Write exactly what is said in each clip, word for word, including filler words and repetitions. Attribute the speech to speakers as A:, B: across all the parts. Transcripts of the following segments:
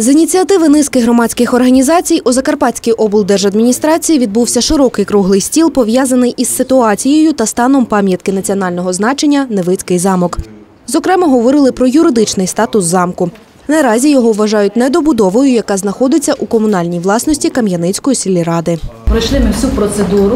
A: З ініціативи низки громадських організацій у Закарпатській облдержадміністрації відбувся широкий круглий стіл, пов'язаний із ситуацією та станом пам'ятки національного значення Невицький замок. Зокрема, говорили про юридичний статус замку. Наразі його вважають недобудовою, яка знаходиться у комунальній власності Кам'яницької сільради.
B: Пройшли ми всю процедуру,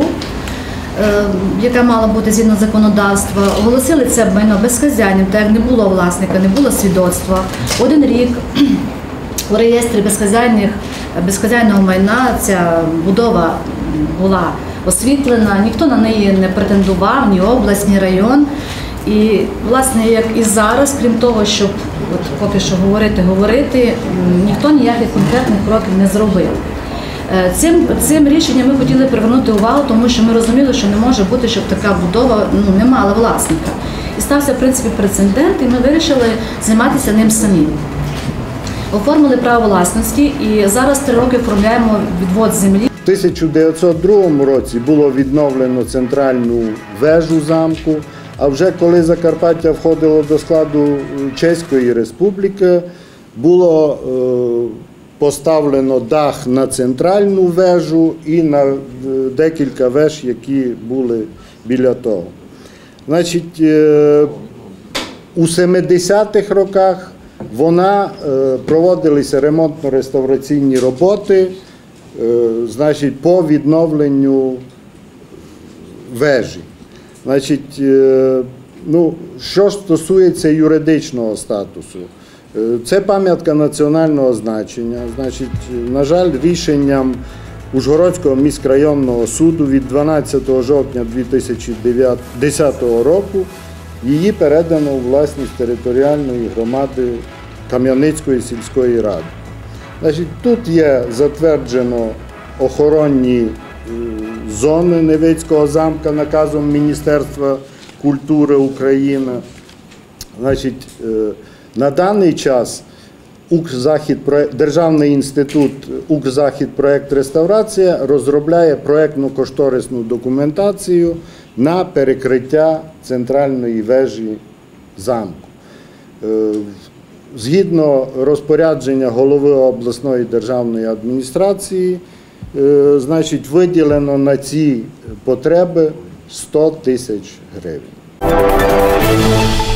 B: яка мала бути згідно законодавства. Оголосили це майно безхазяйним, так як не було власника, не було свідоцтва. Один рік у реєстрі безхазяйних, безхазяйного майна ця будова була освітлена, ніхто на неї не претендував, ні область, ні район. І, власне, як і зараз, крім того, щоб от, поки що говорити, говорити, ніхто ніяких конкретних кроків не зробив. Цим, цим рішенням ми хотіли привернути увагу, тому що ми розуміли, що не може бути, щоб така будова ну, не мала власника. І стався, в принципі, прецедент, і ми вирішили займатися ним самі. Оформили право власності і зараз три роки оформляємо відвод землі.
C: У тисяча дев'ятсот другому році було відновлено центральну вежу замку, а вже коли Закарпаття входило до складу Чеської Республіки, було е, поставлено дах на центральну вежу і на декілька веж, які були біля того. Значить, е, у семидесятих роках вона е, проводилися ремонтно-реставраційні роботи, е, значить, по відновленню вежі. Значить, е, ну, що стосується юридичного статусу, е, це пам'ятка національного значення. Значить, на жаль, рішенням Ужгородського міськрайонного суду від дванадцятого жовтня дві тисячі десятого року її передано у власність територіальної громади Кам'яницької сільської ради. Значить, тут є затверджено охоронні зони Невицького замка наказом Міністерства культури України. Значить, на даний час Державний інститут «Укрзахідпроект реставрація» розробляє проєктно-кошторисну документацію на перекриття центральної вежі замку. Згідно розпорядження голови обласної державної адміністрації, значить, виділено на ці потреби сто тисяч гривень.